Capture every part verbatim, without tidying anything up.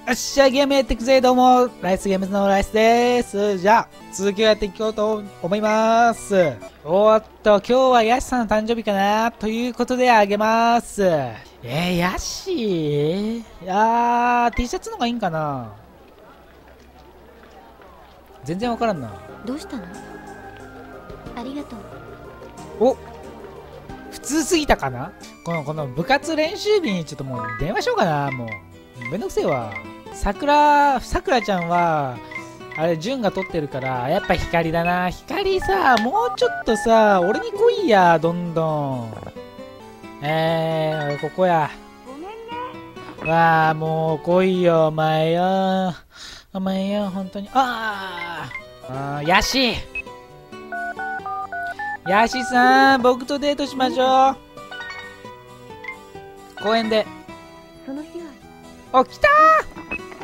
っしゃ、ゲームやっていくぜ。どうも、ライスゲームズのライスです。じゃあ、続きをやっていこうと思います。おーっと、今日はヤシさんの誕生日かなということであげます。えー、ヤシいやー、T シャツの方がいいんかな。全然わからんな。 どうしたの？ありがとう。 お、普通すぎたかな。この、この部活練習日にちょっともう電話しようかな。もう、めんどくせえわ。さくら、さくらちゃんは、あれ、純が取ってるから、やっぱ光だな。光さ、もうちょっとさ、俺に来いや、どんどん。えー、ここや。 ごめんね。 わあ、もう来いよ、お前よ。お前よ、本当に。あーあー、ヤシヤシさん、僕とデートしましょう。公園で。 その日は。 お、来たー。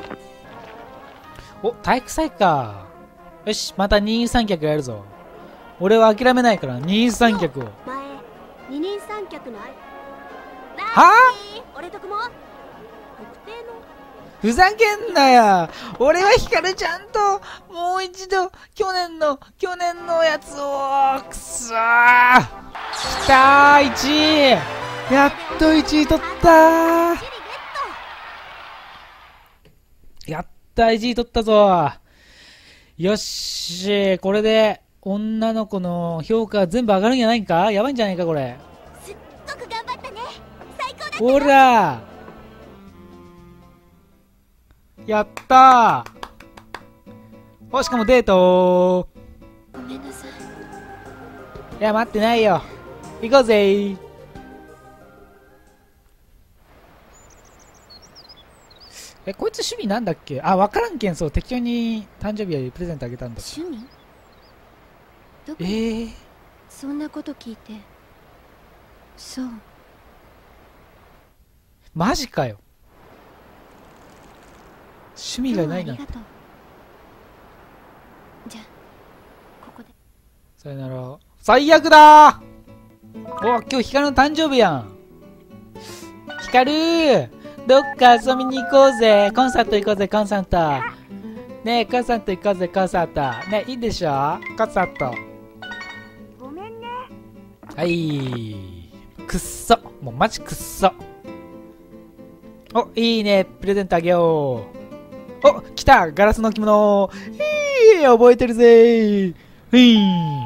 お、体育祭か。よし、また二人三脚やるぞ。俺は諦めないから、二人三脚を。 前、二人三脚のあい。 はぁ？ 俺とこも特定の。 ふざけんなよ。俺はヒカルちゃんと、もう一度、去年の、去年のやつを、くそー。来たー、いちい。やっといちい取ったー。やったー、いちい取ったぞ。よっしー、これで、女の子の評価全部上がるんじゃないか？やばいんじゃないか、これ。 すっごく頑張ったね。最高だった。 ほらー。やったー。お、しかもデートー。 ごめんなさい。 いや、待ってないよ。行こうぜー。え、こいつ趣味なんだっけ？あ、わからんけん、そう、適当に誕生日よりプレゼントあげたんだ。 趣味？どこ？ えー、 そんなこと聞いて。そう。 マジかよ。趣味がないな。 今日はありがとう。じゃあ、ここで。 さよなら。最悪だー。お、今日ヒカルの誕生日やん。ヒカルー、どっか遊びに行こうぜ。コンサート行こうぜ、コンサート。ねえ、コンサート行こうぜ、コンサート。ねえ、いいでしょコンサート。 ごめんね。 はい。くっそ。もうマジくっそ。お、いいね。プレゼントあげよう。お、来たガラスの着物。ひー、覚えてるぜー。ふいー。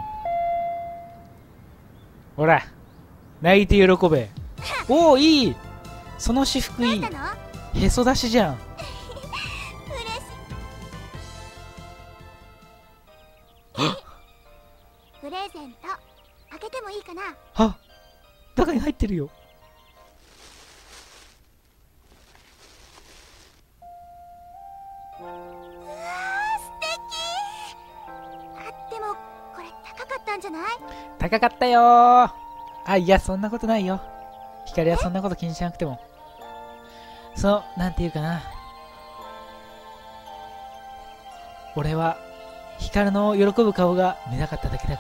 ほら。泣いて喜べ。おー、いい。その私服いい。 どうしたの？ へそ出しじゃん。 嬉しい。プレゼント開けてもいいかな？ あ、中に入ってるよ。 うわー、素敵。あ、でもこれ高かったんじゃない？ 高かったよー。あ、いや、そんなことないよ。光はそんなこと気にしなくても。そう、なんていうかな。俺は、光の喜ぶ顔が見たかっただけだから。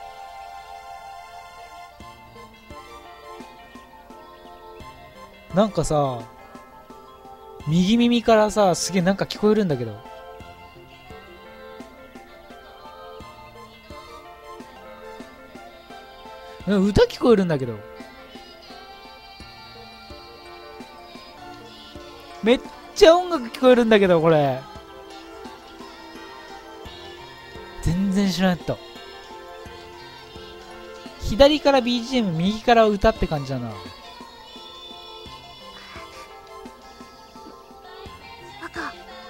なんかさ、右耳からさ、すげえなんか聞こえるんだけど。うん、歌聞こえるんだけど。めっちゃ音楽聞こえるんだけど、これ。全然知らんと。左から ビージーエム、右から歌って感じだな。 バカ。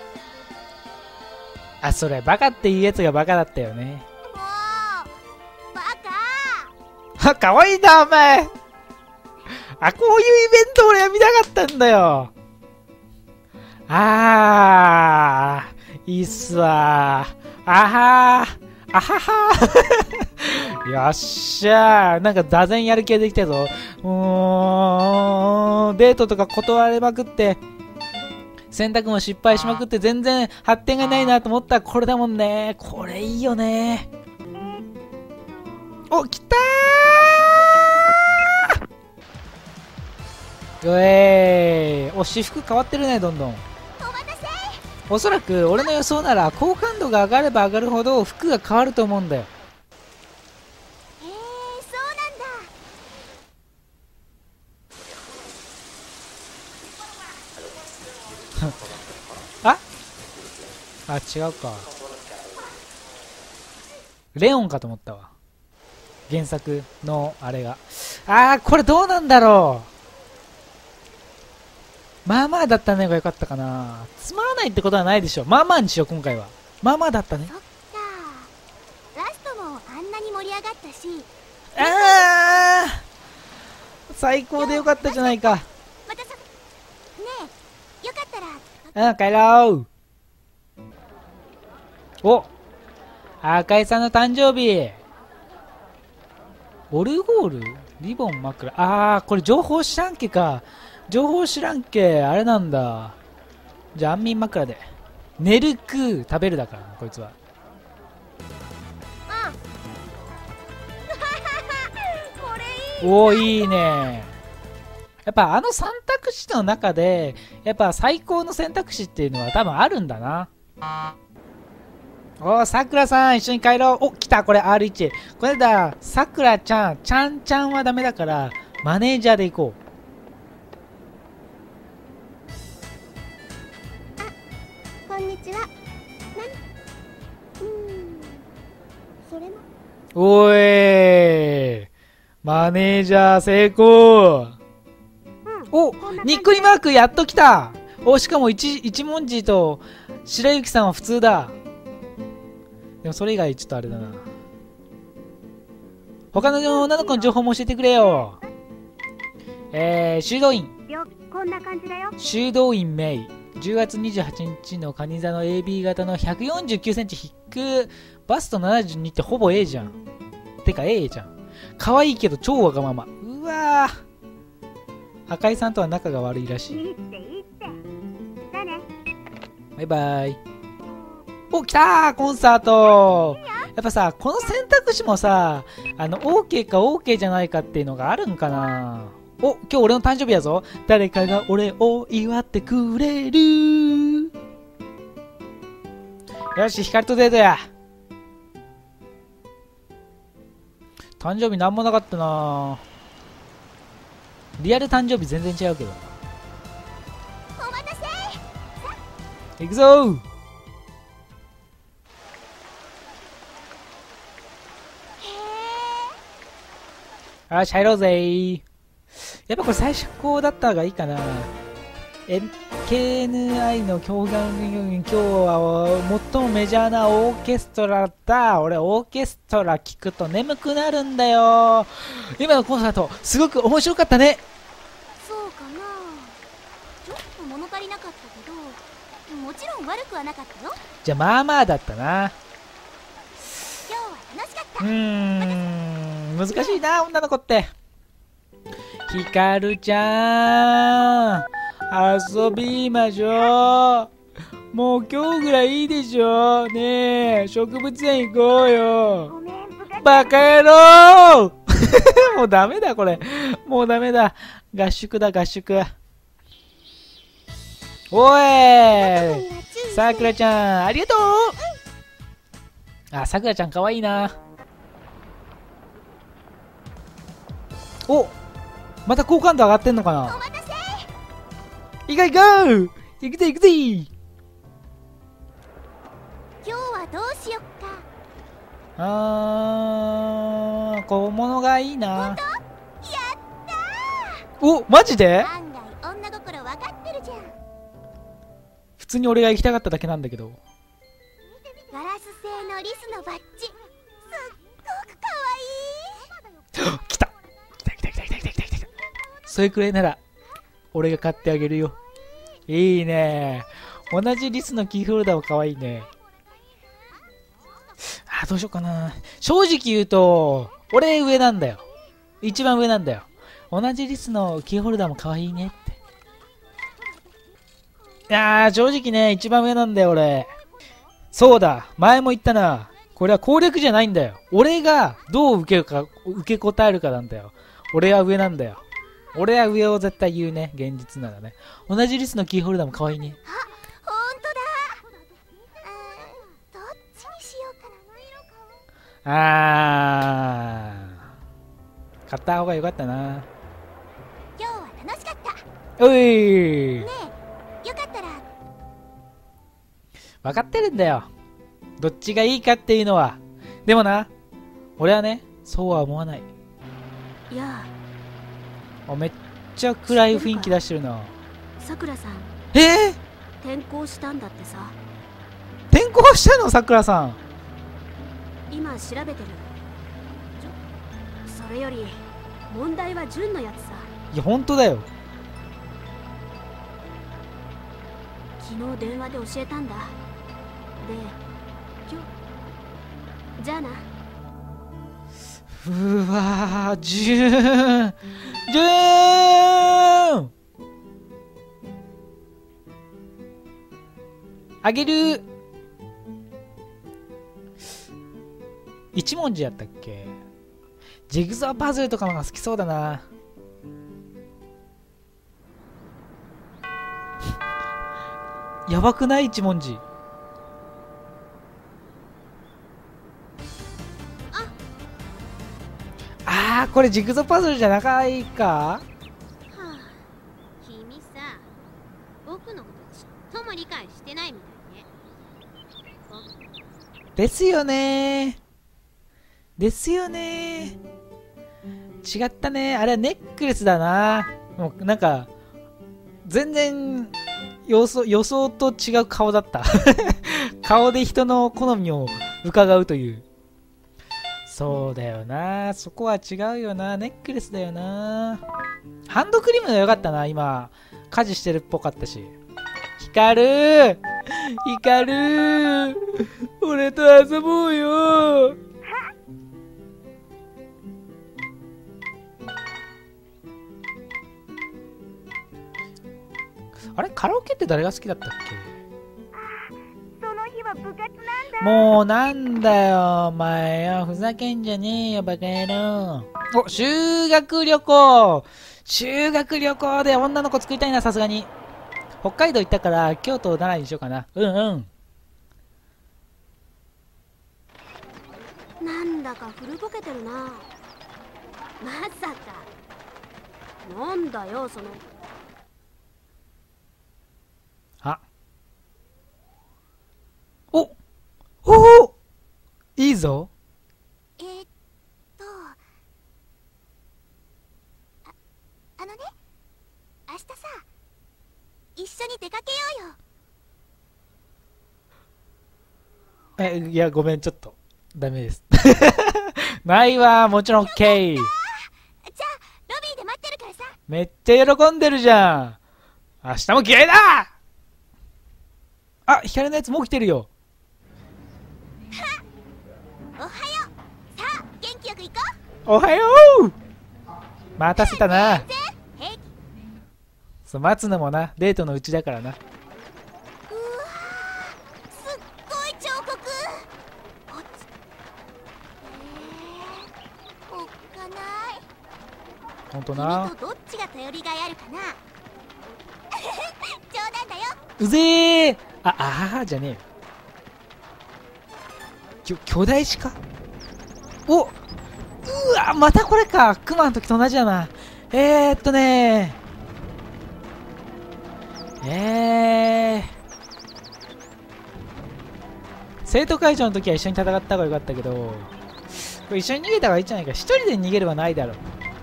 あ、それ、バカっていうやつがバカだったよね。 もうバカ。 は、かわいいな、お前。あ、こういうイベント俺は見たかったんだよ。あー、いいっすわー。あはー、あははー。よっしゃー。なんか、座禅やる気ができたぞ。もう、デートとか断れまくって、洗濯も失敗しまくって、全然発展がないなと思ったらこれだもんね。これいいよね。お、来たー。うえーい。お、私服変わってるね、どんどん。 お待たせ。 おそらく俺の予想なら好感度が上がれば上がるほど服が変わると思うんだよ。 へえ、そうなんだ。 ああ、違うか。レオンかと思ったわ。原作のあれが。ああ、これどうなんだろう。まあまあだったねがよかったかな。つまらないってことはないでしょ。まあまあにしよう、今回は。まあまあだったね。 そっか。ラストもあんなに盛り上がったし。 ああ、最高でよかったじゃないか。 またさ、ねえ、よかったら。 うん、帰ろう。お、赤井さんの誕生日。オルゴールリボン枕。あー、これ情報知らんけか。情報知らんけ。あれなんだ。じゃあ安眠枕で。寝る食う食べるだからな、こいつは。 あこれいい。 おー、いいね。やっぱあのさん択肢の中で、やっぱ最高の選択肢っていうのは多分あるんだな。おー、さくらさん、一緒に帰ろう。お、来た、これ アールワン。これだ、さくらちゃん、ちゃんちゃんはダメだから、マネージャーで行こあ、こんにちは。なに、うーん、それも。 う。おーい、マネージャー成功。 うん、 お、にっこりマークやっと来た。お、しかも 一, 一文字と白雪さんは普通だ。でもそれ以外ちょっとあれだな。他の女の子の情報も教えてくれよ。えー、修道院。 こんな感じだよ。 修道院メイ。じゅうがつにじゅうはちにちのカニ座の エービー 型のひゃくよんじゅうきゅうセンチ引くバストななじゅうにってほぼ A じゃん。てか A じゃん。可愛いけど超わがまま。うわー。赤井さんとは仲が悪いらしい。 いいっていいって。だね。 バイバイ。お、来たーコンサート。やっぱさ、この選択肢もさ、あの、OK か OK じゃないかっていうのがあるんかな。お、今日俺の誕生日やぞ。誰かが俺を祝ってくれる。よし、光とデートや。誕生日なんもなかったな。リアル誕生日全然違うけど。 お待たせ。 行くぞー。よし、入ろうぜー。やっぱこれ最初こうだった方がいいかな。え、ケーエヌアイ の教官今日は最もメジャーなオーケストラだ。俺オーケストラ聞くと眠くなるんだよ。今のコンサートすごく面白かったね。 そうかな。ちょっと物足りなかったけど、もちろん悪くはなかったよ。 じゃあまあまあだったな。 今日は楽しかった。 うーん、難しいな女の子って。ひかるちゃん、遊びましょう。もう今日ぐらいいいでしょ。ねえ、植物園行こうよ。 ごめん、部活。 バカ野郎もうダメだこれ。もうダメだ。合宿だ合宿。おい、さくらちゃんありがとう。あ、さくらちゃんかわいいな。お、また好感度上がってんのかな。 お待たせ。 行こう行こう。行くぜ行くぜ。 今日はどうしよっか。 あー、小物がいいな。 やったお、マジで。 ー。案外女心分かってるじゃん。 普通に俺が行きたかっただけなんだけど。 ガラス製のリスのバッジ、すっごくかわいい。 来た来た来た来た来た来た来た来た。それくらいなら俺が買ってあげるよ。いいね。同じリスのキーホルダーはかわいいね。あー、どうしようかな。正直言うと俺上なんだよ。一番上なんだよ。同じリスのキーホルダーもかわいいねって。いやー、正直ね、一番上なんだよ俺。そうだ、前も言ったな。これは攻略じゃないんだよ。俺がどう受けるか、受け答えるかなんだよ。俺は上なんだよ。俺は上を絶対言うね。現実ならね。同じリスのキーホルダーも可愛いね。 あ、ほんとだ。 あー、買った方がよかったな。 今日は楽しかった。 おい、 ねえ、よかったら。 分かってるんだよ、どっちがいいかっていうのは。でもな、俺はね、そうは思わない。 いや、 お、めっちゃ暗い雰囲気出してるな。 さくらさん、 えー、 転校したんだってさ。 転校したの、さくらさん。 今調べてる。ちょ、それより問題は純のやつさ。 いや、本当だよ。 昨日電話で教えたんだ。で、今日じゃあな。 うわー、じゅーんじゅーんあげる。一文字やったっけ。ジグソーパズルとかのが好きそうだな。やばくない？一文字。ああ、これジグソーパズルじゃないか。 はあ、君さ、僕のことちっとも理解してないみたいね。 ですよねー。ですよねー。違ったね。あれはネックレスだな。もうなんか、全然予想、予想と違う顔だった。顔で人の好みを伺うという。そうだよな。そこは違うよな。ネックレスだよな。ハンドクリームが良かったな。今、家事してるっぽかったし。ヒカルヒカル俺と遊ぼうよ。あれ、カラオケって誰が好きだったっけ。 その日は部活なんだ。 もうなんだよお前よ、ふざけんじゃねえよバカ野郎。お、修学旅行。修学旅行で女の子作りたいな。さすがに北海道行ったから京都奈良にしようかな。うんうん。 なんだか古ぼけてるな。まさか。なんだよその。 あ、おおお、いいぞ。 えー、っとあ、あのね、明日さ、一緒に出かけようよ。 え、いやごめん、ちょっとダメです。ないわ、もちろん OK。 じゃあロビーで待ってるからさ。 めっちゃ喜んでるじゃん。明日も嫌いだ。あ、光のやつもう来てるよ。 おはよう。さあ元気よく行こおはよう。待たせたな。 う。平気。 そう、待つのもな、デートのうちだからな。 うわー、すっごい彫刻。こっち。えー、おっかない。 ほんとな。 君とどっちが頼りがいあるかな。冗談だよ。 うぜー。あ、あーじゃねえよ。きょ巨大鹿。お、うわ、またこれか。クマの時と同じだな。えーっとねーえー生徒会長の時は一緒に戦った方がよかったけど、これ一緒に逃げた方がいいんじゃないか。一人で逃げればないだろう。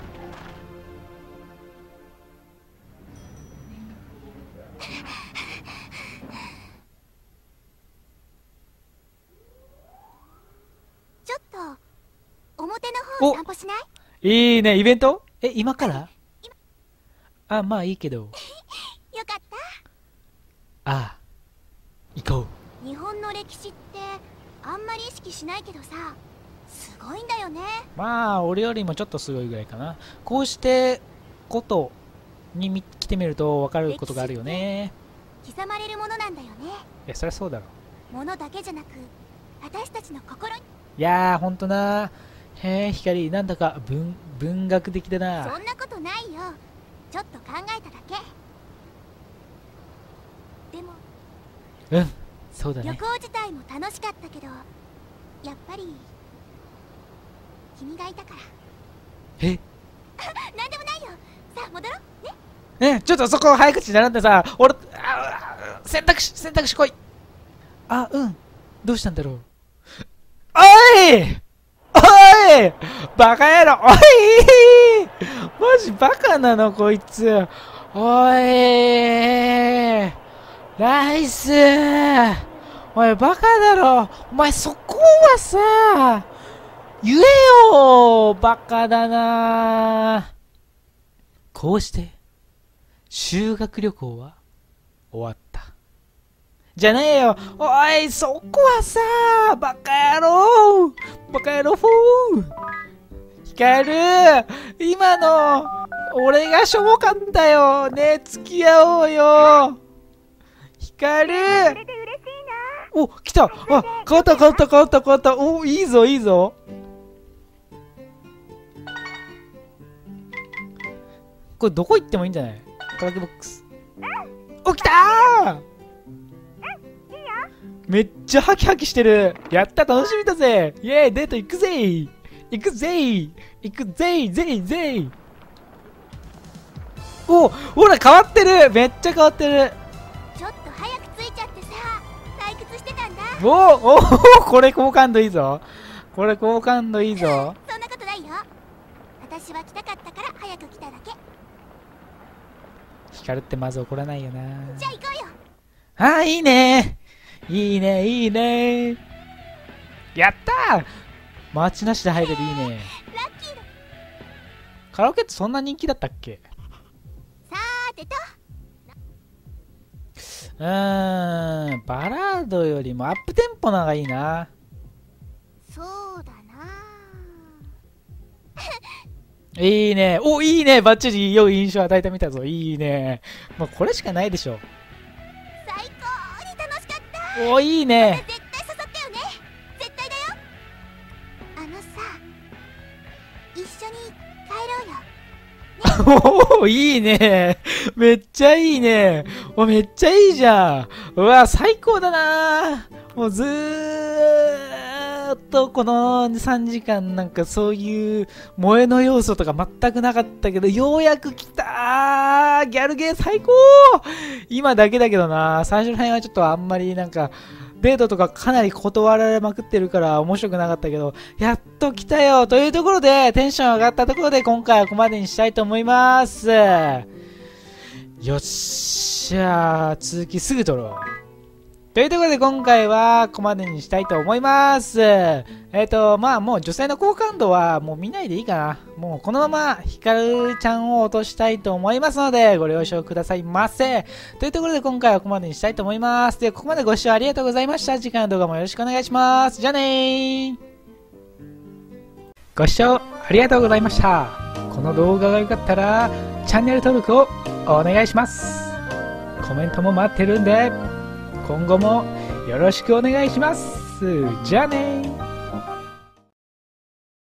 ちょっと表の方散歩しない？ いいね、イベント？え、今から？あ、まあいいけど。 よかった。 ああ、行こう。 日本の歴史ってあんまり意識しないけどさ、すごいんだよね。 まあ俺よりもちょっとすごいぐらいかな。こうしてことにみ来てみると分かることがあるよね。 刻まれるものなんだよね。 いや、そりゃそうだろ。 ものだけじゃなく私たちの心に。 いやーほんとな。へえ、光なんだか文文学的だな。 そんなことないよ。ちょっと考えただけ。でもうん、そうだね。 旅行自体も楽しかったけど、やっぱり君がいたから。 えなんでもないよ。さあ戻ろうね。 え、ちょっとそこ早口に並んでさ、俺、ああ選択肢、選択肢来い。あ、うん。どうしたんだろう。おいおいバカ野郎おいマジバカなのこいつ。おいライスおいバカだろお前そこはさ、言えよバカだな。こうして、修学旅行は終わった。じゃねえよおいそこはさバカ野郎バカ野郎フォーヒカル今の俺がしょぼかったよねえ付き合おうよヒカルお来たあ変わった変わった変わった変わったおいいぞいいぞこれどこ行ってもいいんじゃないカラオケボックスお来たーめっちゃハキハキしてるやった楽しみだぜイェーイデート行くぜ行くぜ行くぜぜぜおほら変わってるめっちゃ変わってるちょっと早く着いちゃってさ退屈してたんだ。 おおおこれ好感度いいぞこれ好感度いいぞそんなことないよ。私は来たかったから早く来ただけ。 ヒカルってまず怒らないよなじゃあ行こうよ。 あーいいねいいねいいねやったーマーチなしで入れるいいねラッキーだ。 カラオケってそんな人気だったっけさーてとうーんバラードよりもアップテンポなのがいいなそうだな。 いいねおいいねバッチリ良い印象与えてみたぞいいねもうこれしかないでしょ最高に楽しかった。 おいいね絶対刺さったよね。絶対だよ。あのさ一緒に帰ろうよ。 おおいいねめっちゃいいねおめっちゃいいじゃんうわ最高だなもうずーっとこのさんじかんなんかそういう萌えの要素とか全くなかったけどようやく来たーギャルゲー最高今だけだけどな最初の辺はちょっとあんまりなんかデートとかかなり断られまくってるから面白くなかったけどやっと来たよというところでテンション上がったところで今回はここまでにしたいと思いますよっしゃー続きすぐ撮ろうというところで今回はここまでにしたいと思いますえっ、ー、とまあもう女性の好感度はもう見ないでいいかなもうこのままヒカルちゃんを落としたいと思いますのでご了承くださいませというところで今回はここまでにしたいと思いますでここまでご視聴ありがとうございました次回の動画もよろしくお願いしますじゃあねーご視聴ありがとうございましたこの動画が良かったらチャンネル登録をお願いしますコメントも待ってるんで今後もよろしくお願いします。じゃあねー。